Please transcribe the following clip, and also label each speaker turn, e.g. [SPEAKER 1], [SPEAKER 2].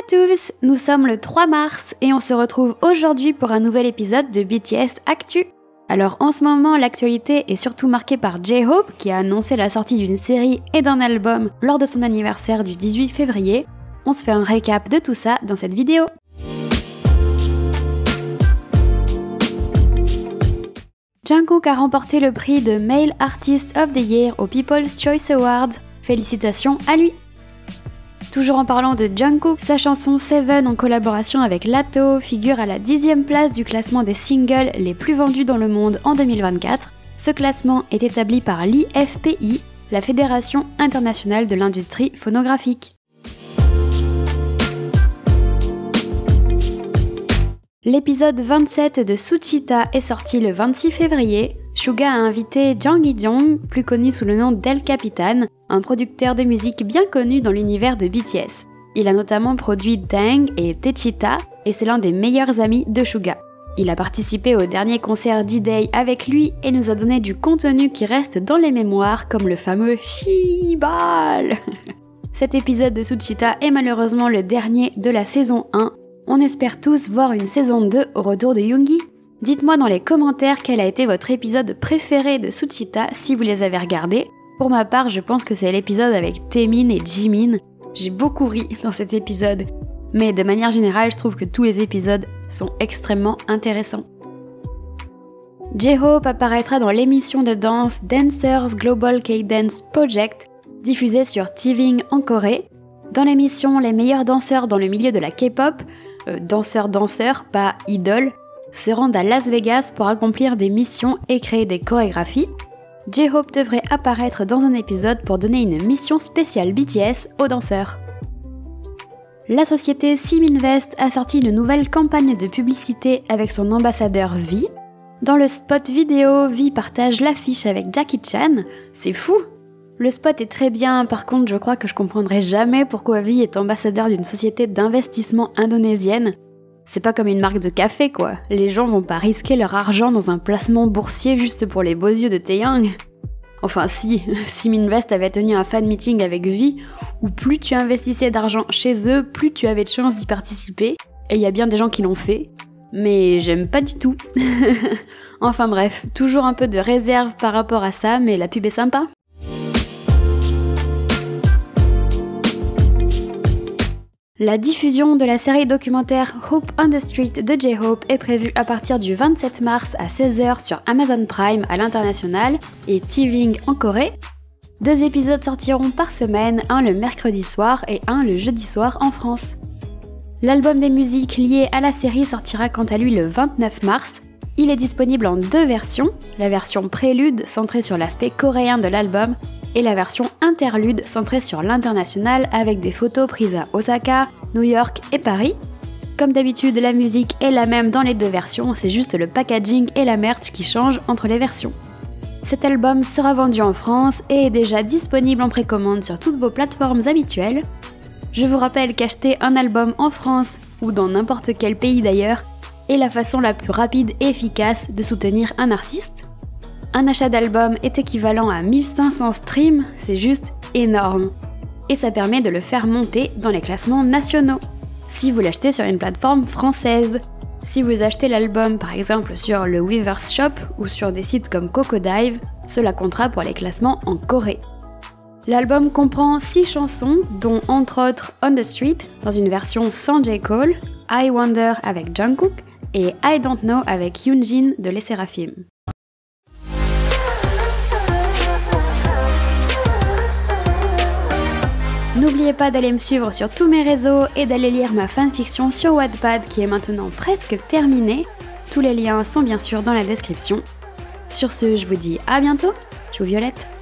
[SPEAKER 1] tous, nous sommes le 3 mars et on se retrouve aujourd'hui pour un nouvel épisode de BTS Actu. Alors en ce moment, l'actualité est surtout marquée par J-Hope qui a annoncé la sortie d'une série et d'un album lors de son anniversaire du 18 février. On se fait un récap de tout ça dans cette vidéo. Jungkook a remporté le prix de Male Artist of the Year au People's Choice Awards. Félicitations à lui! Toujours en parlant de Jungkook, sa chanson Seven en collaboration avec Latto figure à la 10e place du classement des singles les plus vendus dans le monde en 2024. Ce classement est établi par l'IFPI, la Fédération internationale de l'industrie phonographique. L'épisode 27 de Suchita est sorti le 26 février. Suga a invité Jang Hee-jong, plus connu sous le nom d'El Capitan, un producteur de musique bien connu dans l'univers de BTS. Il a notamment produit Dang et Techita, et c'est l'un des meilleurs amis de Suga. Il a participé au dernier concert d'E-Day avec lui et nous a donné du contenu qui reste dans les mémoires, comme le fameux Shibal. Cet épisode de Suchita est malheureusement le dernier de la saison 1. On espère tous voir une saison 2 au retour de Yoongi. Dites-moi dans les commentaires quel a été votre épisode préféré de Suchita si vous les avez regardés. Pour ma part, je pense que c'est l'épisode avec Taemin et Jimin. J'ai beaucoup ri dans cet épisode. Mais de manière générale, je trouve que tous les épisodes sont extrêmement intéressants. J-Hope apparaîtra dans l'émission de danse Dancers Global K-Dance Project, diffusée sur TVING en Corée. Dans l'émission, les meilleurs danseurs dans le milieu de la K-pop, danseurs, pas idoles, se rendent à Las Vegas pour accomplir des missions et créer des chorégraphies. J-Hope devrait apparaître dans un épisode pour donner une mission spéciale BTS aux danseurs. La société Siminvest a sorti une nouvelle campagne de publicité avec son ambassadeur V. Dans le spot vidéo, V partage l'affiche avec Jackie Chan. C'est fou! Le spot est très bien, par contre je crois que je comprendrai jamais pourquoi V est ambassadeur d'une société d'investissement indonésienne. C'est pas comme une marque de café quoi, les gens vont pas risquer leur argent dans un placement boursier juste pour les beaux yeux de Taeyang. Enfin si, Siminvest avait tenu un fan meeting avec V, où plus tu investissais d'argent chez eux, plus tu avais de chances d'y participer, et il y a bien des gens qui l'ont fait, mais j'aime pas du tout. Enfin bref, toujours un peu de réserve par rapport à ça, mais la pub est sympa. La diffusion de la série documentaire Hope on the Street de J-Hope est prévue à partir du 27 mars à 16h sur Amazon Prime à l'international et TVING en Corée. 2 épisodes sortiront par semaine, un le mercredi soir et un le jeudi soir en France. L'album des musiques liées à la série sortira quant à lui le 29 mars. Il est disponible en 2 versions, la version prélude centrée sur l'aspect coréen de l'album et la version interlude centrée sur l'international avec des photos prises à Osaka, New York et Paris. Comme d'habitude, la musique est la même dans les 2 versions, c'est juste le packaging et la merch qui changent entre les versions. Cet album sera vendu en France et est déjà disponible en précommande sur toutes vos plateformes habituelles. Je vous rappelle qu'acheter un album en France ou dans n'importe quel pays d'ailleurs est la façon la plus rapide et efficace de soutenir un artiste. Un achat d'album est équivalent à 1500 streams, c'est juste énorme. Et ça permet de le faire monter dans les classements nationaux, si vous l'achetez sur une plateforme française. Si vous achetez l'album par exemple sur le Weavers Shop ou sur des sites comme Cocodive, cela comptera pour les classements en Corée. L'album comprend 6 chansons, dont entre autres On the Street, dans une version sans J. Cole, I Wonder avec Jungkook et I Don't Know avec Yoonjin de Les Seraphim. N'oubliez pas d'aller me suivre sur tous mes réseaux et d'aller lire ma fanfiction sur Wattpad qui est maintenant presque terminée. Tous les liens sont bien sûr dans la description. Sur ce, je vous dis à bientôt, je vous violette.